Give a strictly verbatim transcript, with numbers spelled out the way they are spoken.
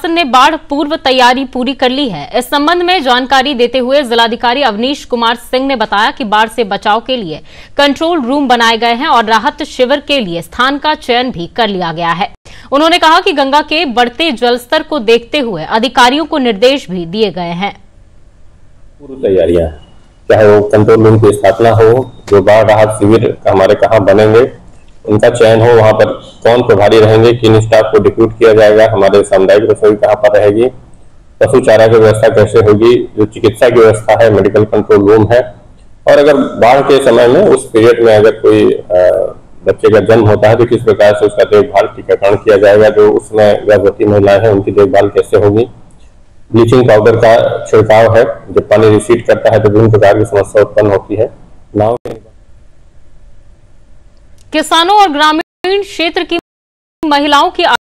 ने बाढ़ पूर्व तैयारी पूरी कर ली है। इस संबंध में जानकारी देते हुए जिलाधिकारी अवनीश कुमार सिंह ने बताया कि बाढ़ से बचाव के लिए कंट्रोल रूम बनाए गए हैं और राहत शिविर के लिए स्थान का चयन भी कर लिया गया है। उन्होंने कहा कि गंगा के बढ़ते जलस्तर को देखते हुए अधिकारियों को निर्देश भी दिए गए हैं। पूर्व तैयारियां, चाहे वो कंट्रोल रूम की स्थापना हो, जो बाढ़ राहत शिविर हमारे कहाँ बनेंगे उनका चयन हो, वहां पर कौन प्रभारी रहेंगे, किन स्टाफ को डिप्यूट किया जाएगा, हमारे सामुदायिक रसोई कहाँ पर रहेगी, पशु चारा की व्यवस्था कैसे होगी, जो चिकित्सा की व्यवस्था है, मेडिकल कंट्रोल रूम है। और अगर बाढ़ के समय में उस पीरियड में अगर कोई बच्चे का जन्म होता है तो किस प्रकार से उसका देखभाल टीकाकरण किया जाएगा, जो उसमें गर्भवती महिलाएं हैं उनकी देखभाल कैसे होगी। ब्लीचिंग पाउडर का छिड़काव है, जब पानी रिसीड करता है तो विभिन्न प्रकार की समस्या उत्पन्न होती है। नाव किसानों और ग्रामीण क्षेत्र की महिलाओं की